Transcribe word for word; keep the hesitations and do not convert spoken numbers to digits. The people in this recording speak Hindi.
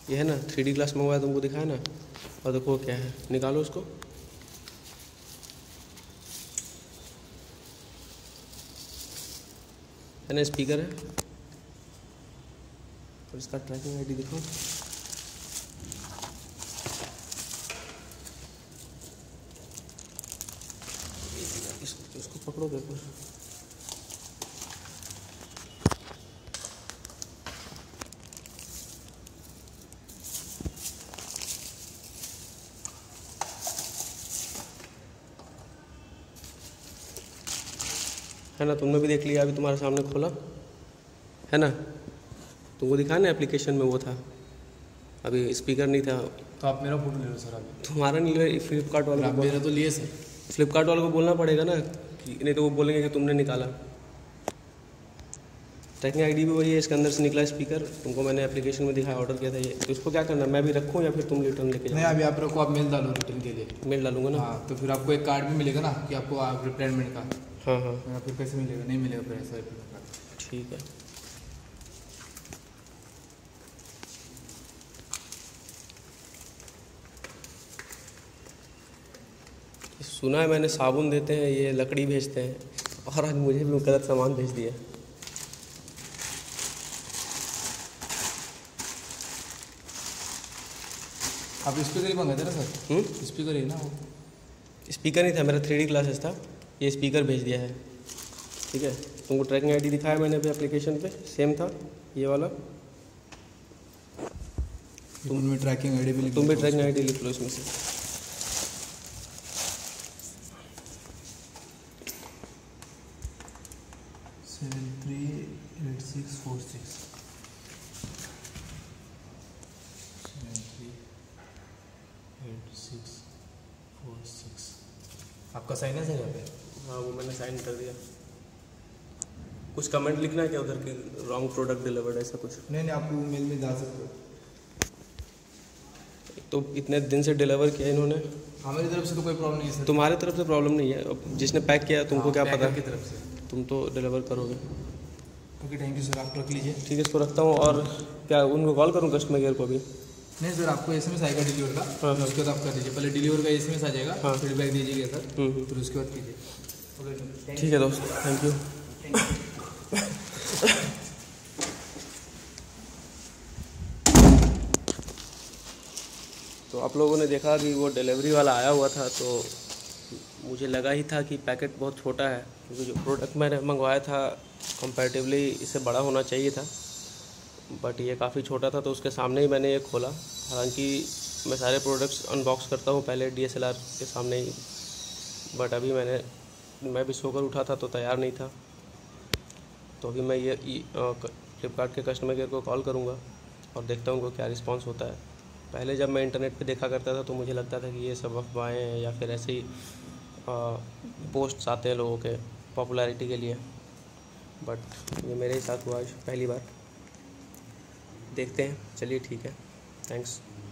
ये है ना थ्री डी ग्लास मंगवाया तुमको दिखाया ना, और देखो क्या है, निकालो उसको। है ना स्पीकर है, और इसका ट्रैकिंग आईडी दिखाओ। इसको इसको पकड़ो, देखो है ना, तुमने भी देख लिया, अभी तुम्हारे सामने खोला है ना, तुमको दिखा ना एप्लीकेशन में वो था, अभी स्पीकर नहीं था। तो आप मेरा फोटो ले लो सर। अभी तुम्हारा नहीं ले, फ्लिपकार्ट वाले को मेरा तो लिए सर। फ्लिपकार्ट वाले को बोलना पड़ेगा ना, कि नहीं तो वो बोलेंगे कि तुमने निकाला। ट्रैकिंग आईडी भी वही है, इसके अंदर से निकला स्पीकर, तुमको मैंने एप्लीकेशन में दिखाया, ऑर्डर किया था ये। तो इसको क्या करना, मैं भी रखूँ या फिर तुम रिटर्न लेके जाओ? नहीं, अभी आप रखो, आप मेल डालो रिटर्न के लिए। मेल डालूंगा ना? हाँ, तो फिर आपको एक कार्ड भी मिलेगा ना कि आपको रिप्लेसमेंट का। हाँ हाँ, फिर कैसे मिलेगा? नहीं मिलेगा फिर ऐसा कार्ड। ठीक है। सुना है मैंने साबुन देते हैं, ये लकड़ी भेजते हैं, और आज मुझे भी गलत सामान भेज दिया। आप स्पीकर ही मंगाए थे ना सर? स्पीकर ही ना वो? स्पीकर नहीं था मेरा, थ्री डी ग्लासेस था, ये स्पीकर भेज दिया है। ठीक है, तुमको ट्रैकिंग आईडी दिखाया मैंने अभी एप्लीकेशन पे, सेम था ये वाला। तुम में ट्रैकिंग आईडी भी लिख तुम भी ट्रैकिंग आईडी लिख लो इसमें से। Seven three eight six four six seven three eight six four six आपका साइन है सर यहाँ पे? हाँ, वो मैंने साइन कर दिया। कुछ कमेंट लिखना है क्या उधर की, रॉन्ग प्रोडक्ट डिलीवर्ड ऐसा कुछ? नहीं नहीं, आप मेल में डाल सकते हो। तो इतने दिन से डिलीवर किया इन्होंने। हमारी तरफ से तो कोई प्रॉब्लम नहीं है सर। तुम्हारी तरफ से प्रॉब्लम नहीं है, अब जिसने पैक किया तुमको क्या पता की तरफ से, तुम तो डिलीवर करोगे। ओके, थैंक यू सर, आप रख लीजिए। ठीक है, इसको रखता हूँ। और क्या उनको कॉल करूँ कस्टमर केयर को अभी? नहीं सर, आपको एसएमएस आएगा डिलीवर का। हाँ हाँ, उसके बाद आप कर दीजिए, पहले डिलीवर का एसएमएस आ जाएगा। हाँ, फीडबैक दीजिएगा सर, हम्म फिर उसके बाद कीजिए। ओके, ठीक है दोस्त, थैंक यू। तो आप लोगों ने देखा कि वो डिलीवरी वाला आया हुआ था, तो मुझे लगा ही था कि पैकेट बहुत छोटा है, क्योंकि जो प्रोडक्ट मैंने मंगवाया था कंपैरेटिवली इससे बड़ा होना चाहिए था, बट ये काफ़ी छोटा था। तो उसके सामने ही मैंने ये खोला। हालांकि मैं सारे प्रोडक्ट्स अनबॉक्स करता हूँ पहले डी एस एल आर के सामने ही, बट अभी मैंने मैं भी सोकर उठा था तो तैयार नहीं था। तो अभी मैं ये फ्लिपकार्ट के कस्टमर केयर को कॉल करूँगा और देखता हूँ उनको क्या रिस्पांस होता है। पहले जब मैं इंटरनेट पे देखा करता था तो मुझे लगता था कि ये सब अफवाहें हैं या फिर ऐसे ही पोस्ट्स आते हैं लोगों के पॉपुलैरिटी के लिए, बट ये मेरे ही साथ हुआ पहली बार। देखते हैं, चलिए ठीक है, थैंक्स।